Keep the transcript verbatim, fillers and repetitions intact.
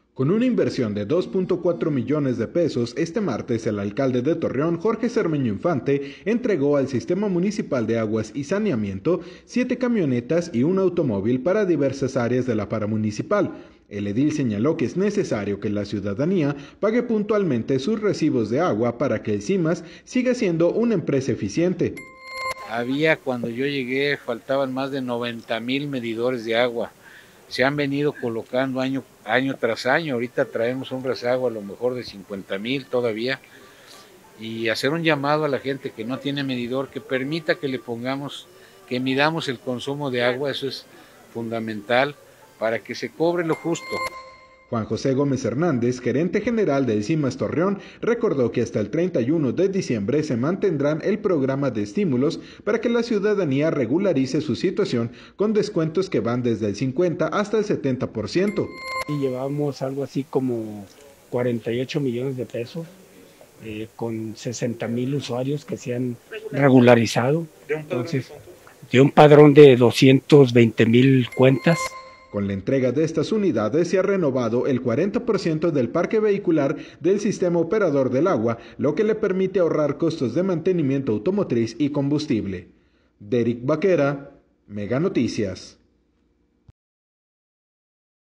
Con una inversión de dos punto cuatro millones de pesos, este martes el alcalde de Torreón, Jorge Cermeño Infante, entregó al Sistema Municipal de Aguas y Saneamiento siete camionetas y un automóvil para diversas áreas de la paramunicipal. El edil señaló que es necesario que la ciudadanía pague puntualmente sus recibos de agua para que el CIMAS siga siendo una empresa eficiente. Había, cuando yo llegué, faltaban más de noventa mil medidores de agua. Se han venido colocando año, año tras año. Ahorita traemos un rezago a lo mejor de cincuenta mil todavía. Y hacer un llamado a la gente que no tiene medidor, que permita que le pongamos, que midamos el consumo de agua. Eso es fundamental para que se cobre lo justo. Juan José Gómez Hernández, gerente general del CIMAS Torreón, recordó que hasta el treinta y uno de diciembre se mantendrán el programa de estímulos para que la ciudadanía regularice su situación con descuentos que van desde el cincuenta hasta el setenta por ciento. Y llevamos algo así como cuarenta y ocho millones de pesos eh, con sesenta mil usuarios que se han regularizado. Entonces, de un padrón de doscientos veinte mil cuentas. Con la entrega de estas unidades se ha renovado el cuarenta por ciento del parque vehicular del sistema operador del agua, lo que le permite ahorrar costos de mantenimiento automotriz y combustible. Derek Vaquera, Mega Noticias.